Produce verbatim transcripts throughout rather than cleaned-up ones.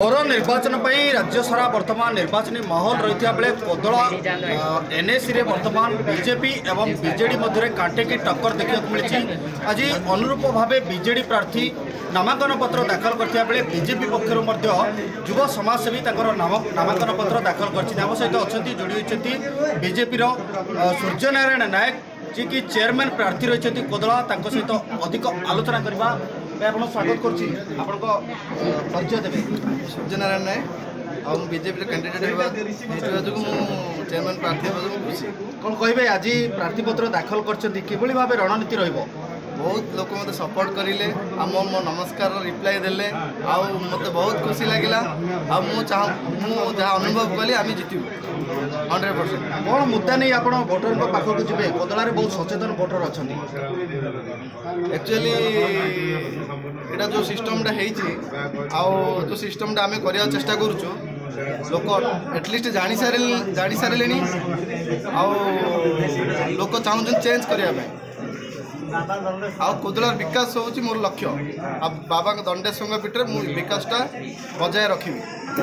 पौर निर्वाचन राज्य सारा वर्तमान निर्वाचन माहौल रही बेले कोदला एनएसी रे वर्तमान बीजेपी एवं बीजेडी मध्य कांटे की टक्कर देखा मिली। आज अनुरूप भाव बीजेडी प्रार्थी नामांकन पत्र दाखल करथिया बेले बीजेपी पक्षर युव समाजसेवी नामांकन पत्र दाखल कर सहित अच्छा जोड़ी होती बीजेपी सूर्यनारायण नायक जी की चेयरमैन प्रार्थी रही कोदला सहित अधिक आलोचना करवा मैं स्वागत करिचय देवे। सूर्यनारायण नायक आ बीजेपी कैंडिडेट जो चेयरमैन प्रार्थी खुशी कौन कहे आज प्रार्थी पत्र दाखल कर भाव रणनीति रही बहुत लोक मत सपोर्ट करें मो मो नमस्कार रिप्लाई देले आउ मत बहुत खुशी लगिला आ मु चाह मु जहाँ अनुभव कली आम जीतू हंड्रेड परसेंट। कौन मुद्दा नहीं आप भोटर पाखक जी कोदला बहुत सचेतन भोटर अच्छा एक्चुअली एटा जो सिस्टमटा है जो सिस्टमटा आम करने चेष्टा करुचु लोक एटलिस्ट जानी सारे जानी सारे लोक चाहूँ चेंज करने आ कोदलार विकास हूँ मोर लक्ष्य आ बाबा दंडेश्वर पीठे मुझे विकासटा बजाय रखी।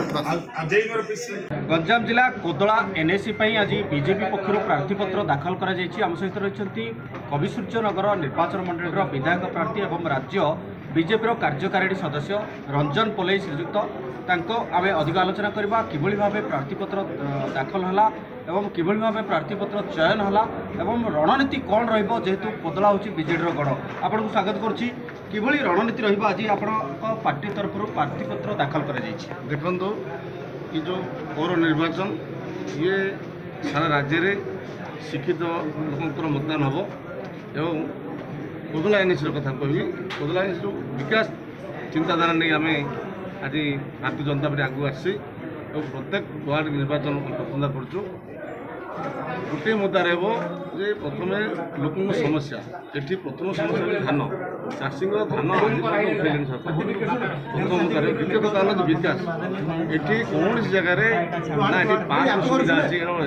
गंजाम जिला कोदला एनएसी आज बीजेपी पक्षर प्रार्थीपत्र दाखल कर आम सहित रही कविसूर्यनगर निर्वाचन मंडल विधायक प्रार्थी और राज्य बीजेपी कार्यकारी सदस्य रंजन पोलई श्रीजुक्त आम अधिक आलोचना करवा किभली भाव प्रार्थीपत्र दाखल है एवं किभली भाव प्रार्थीपत्र चयन है एवं रणनीति कौन रेतु कोदला हूँ बीजेडी गढ़ आपन को स्वागत करुच्ची किभली रणनीति रही आज आप पार्टी तरफ प्रार्थीपत्र दाखल कर देखो ये जो पौर निर्वाचन ये सारा राज्य में शिक्षित लोक मतदान हम एवं कोदला एनएसी कथा कहबी कोदला एनएसी जो विकास चिंताधारा नहीं आम आज भारतीय जनता पार्टी आगू आसी प्रत्येक वार्ड निर्वाचन पसंद करुँ गोटे मुद्दा रहा प्रथम लोक समस्या ये प्रथम समस्या धान चाषी धान उठे सरकार प्रथम मुद्दा द्वितीय कथा जो विकास ये कौन जगार ना ये पाँच सुविधा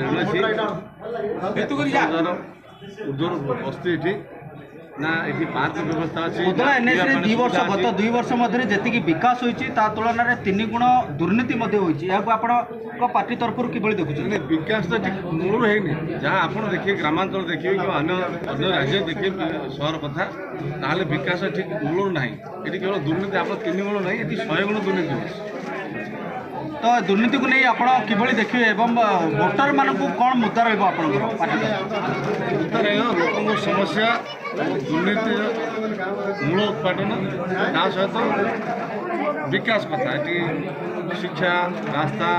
अच्छी उद्योर बस्ती ये ना ये पार्क व्यवस्था अच्छी कोदला एनएसी दुई वर्ष गत दुई वर्ष मध्य जी विकास होती तुलन में तीन गुण दुर्नीति आप पार्टी तरफ कि देखुं विकास तो मूल है जहाँ आप देखिए ग्रामांचल देखिए कि अन्य राज्य देखिए सहर कथा ना विकास ठीक मूल ना ये केवल दुर्नीति आप तीन गुण ना ये शहे गुण दुर्नीति हो तो दुर्नीति को नहीं आप किभली देखिए एवं वोटर मान कौन मुद्दा रहा मुद्दा लोक समस्या दुर्नीति मूल उत्पादन ता सहित विकास कथा ये शिक्षा रास्ता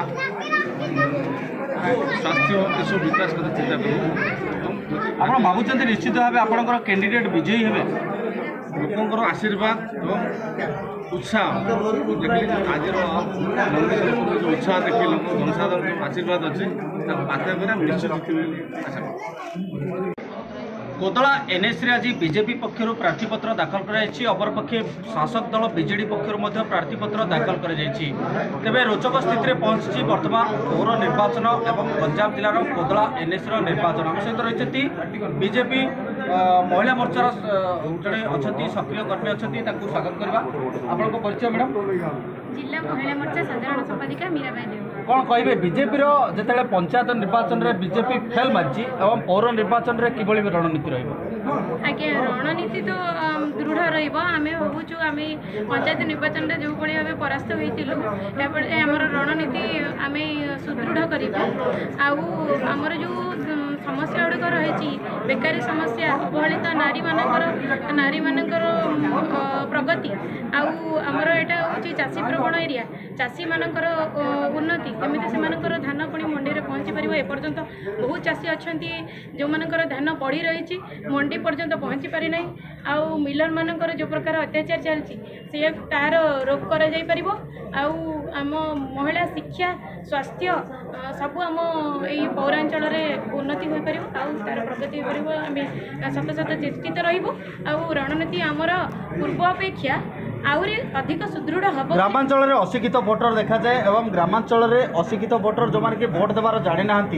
स्वास्थ्य ये सब विकास कथा चिंता कर आप भावुं निश्चित भाव आपंकर कैंडिडेट विजयी हे लोकंर आशीर्वाद और उत्साह देखिए आज जो उत्साह देखिए लोक जनसाधारण आशीर्वाद अच्छे पाते निश्चित जीत आशा कर। कोदला एनएसी आज बीजेपी पक्षर प्रार्थीपत्र दाखल करपक्षे शासक दल बीजेडी पक्षर प्रार्थीपत्र दाखल कर तेरे रोचक स्थित में पहुंची वर्तमान पौर निर्वाचन और गंजाम जिलार कोदला एनएसी निर्वाचन आम सहित रही बीजेपी महिला मोर्चार जड़े अच्छा सक्रिय कर्मी अच्छा स्वागत करवा आपण परिचय मैडम जिला महिला मोर्चा साधारण संपादिका मीराबाई देव कौन कहे बीजेपी जो पंचायत निर्वाचन में बीजेपी फेल मारी और पौर निर्वाचन में किभली रणनीति आज्ञा रणनीति तो दृढ़ रमें भावुँ आम पंचायत निर्वाचन में जो भाई भाव परास्त होती आमर रणनीति आम सुदृढ़ करवा आमर जो समस्या गुड़िक रही बेकारी समस्या अवहेलित नारी मानकर नारी मानकर प्रगति आमर यहाँ हूँ चाषी प्रवण एरिया चाषी मानकर उन्नति केमी से धान पुणी मंडी में पहुँची पार एपर्यंत बहुत चाषी अच्छा जो मानकर धान बढ़ी रही मंडी पर्यंत पहुँची पारि ना आउ मिलर मानकर जो प्रकार अत्याचार चलती से तार रोक कर आम महिला शिक्षा स्वास्थ्य सबू आम यही पौरांचल उन्नति हो पार तार प्रगति हो पार आम सत सत चेष्टित रही रणनीति आमर पूर्व अपेक्षा आउरी अधिक सुदृढ़ हम। ग्रामांचल में अशिक्षित भोटर देखा जाए एवं ग्रामांचल में अशिक्षित भोटर जो मैंने कि भोट देवार जानी ना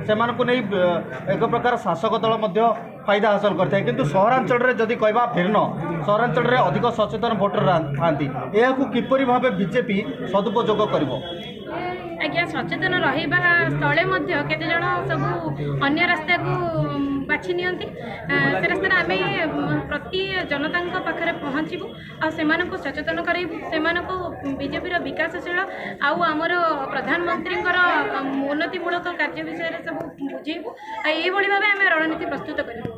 से एक प्रकार शासक दल फायदा हासिल करता है किंतु सहरांचल में जदि कहवा भिन्न सहरांचल में अधिक सचेतन भोटर थांती यह किपरि भाव बीजेपी सदुपयोग कर आज्ञा सचेतन रहिबा स्थले मध्य केते जण सब अन्य रास्ता को बाछि नियंती से रास्ता आमे प्रति जनता पाखरे पहुँचबू आ सेमान को सचेतन करबू सेमान को बीजेपी विकासशील आउ आमर प्रधानमंत्री उन्नतिमूलक कार्य विषय सब बुझेबू ये भाव आम रणनीति प्रस्तुत करूँ।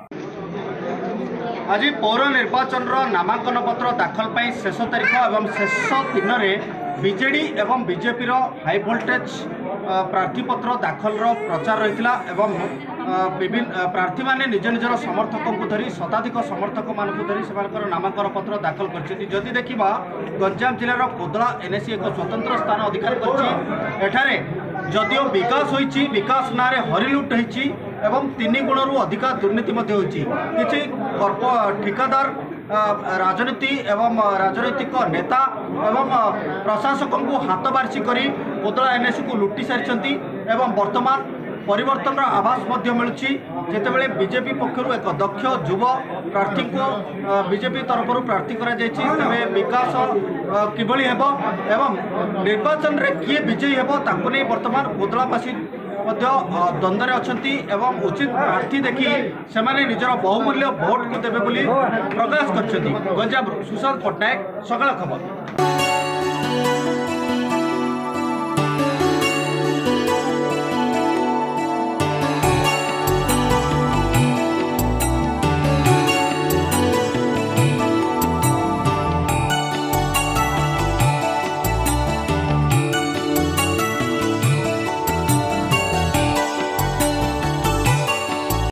आज पौर निर्वाचन नामांकन पत्र दाखल पर शेष तारीख एवं शेष दिन में बीजेडी एवं बीजेपी हाई वोल्टेज प्रार्थीपत्र दाखल प्रचार रही विभिन्न प्रार्थी मैंने निज निजर समर्थक को धरी शताधिक समर्थक मान धरी से नामांकन पत्र दाखल करदी देखा गंजाम जिलार कोदला एनएसी एक स्वतंत्र स्थान अधिकार कर जदिओ विकास होइछि विकास नारे हरिलुट होइछि एवं तीन गुणरू अधिक दुर्नीति होइछि किछि ठिकादार राजनीति एवं राजनीतिक नेता एवं प्रशासक को हाथ बारिश करी कोदला एनएसी को लुटि सारी एवं वर्तमान परिवर्तन आभास मिलूँ जितेबाला बीजेपी पक्षर एक दक्ष युव प्रार्थी को बीजेपी तरफ प्रार्थी करे विकास किभली हेब एवं निर्वाचन रे किए विजयी हेब ताकू नहीं वर्तमान कोदलावासी द्वंद्व अच्छी एवं उचित प्रार्थी देखी से निजर बहुमूल्य भोट को देवे बोली प्रकाश कर। गंजाम सुशांत पट्टनायक, सकाळ खबर।